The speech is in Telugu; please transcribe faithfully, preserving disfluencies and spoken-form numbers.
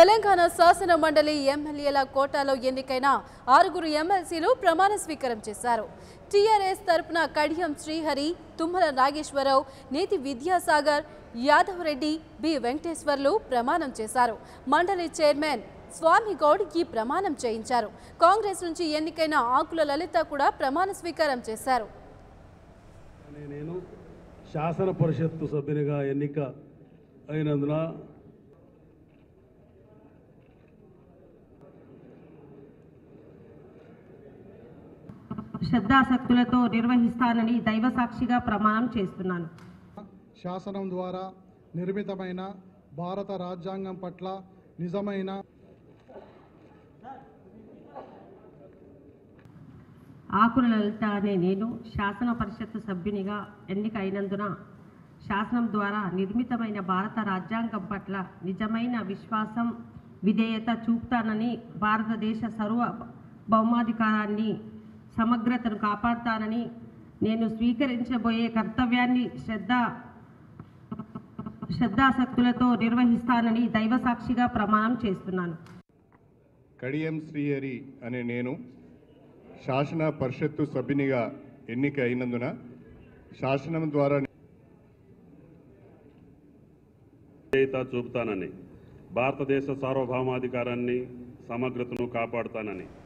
తెలంగాణ శాసన మండలి ఎమ్మెల్యేల కోటాలో ఎన్నికైన ఆరుగురు ఎమ్మెల్సీలు ప్రమాణ స్వీకారం చేశారు. టీఆర్ఎస్ తరపున కడియం శ్రీహరి, తుమ్మల నాగేశ్వరరావు, నేతి విద్యాసాగర్, యాదవ్ రెడ్డి, బి వెంకటేశ్వర్లు ప్రమాణం చేశారు. మండలి చైర్మన్ స్వామి గౌడ్ ఈ ప్రమాణం చేయించారు. కాంగ్రెస్ నుంచి ఎన్నికైన ఆకుల లలిత కూడా ప్రమాణ స్వీకారం చేశారు. నేను శాసన పరిషత్తు సభ్యునిగా ఎన్నిక అయినందున శ్రద్ధాశక్తులతో నిర్వహిస్తానని దైవ సాక్షిగా ప్రమాణం చేస్తున్నాను. శాసనం ద్వారా నిర్మితమైన భారత రాజ్యాంగం పట్ల నిజమైన ఆకుల లలిత అనే నేను శాసన పరిషత్తు సభ్యునిగా ఎన్నిక అయినందున శాసనం ద్వారా నిర్మితమైన భారత రాజ్యాంగం పట్ల నిజమైన విశ్వాసం, విధేయత చూపుతానని, భారతదేశ సర్వ భౌమాధికారాన్ని, సమగ్రతను కాపాడుతానని, నేను స్వీకరించబోయే కర్తవ్యాన్ని శ్రద్ధ శ్రద్ధాశక్తులతో నిర్వహిస్తానని దైవ సాక్షిగా ప్రమాణం చేస్తున్నాను. కడియం శ్రీహరి అనే నేను శాసన పరిషత్తు సభ్యునిగా ఎన్నిక అయినందున శాసనం ద్వారా చూపుతానని, భారతదేశ సార్వభౌమాధికారాన్ని, సమగ్రతను కాపాడుతానని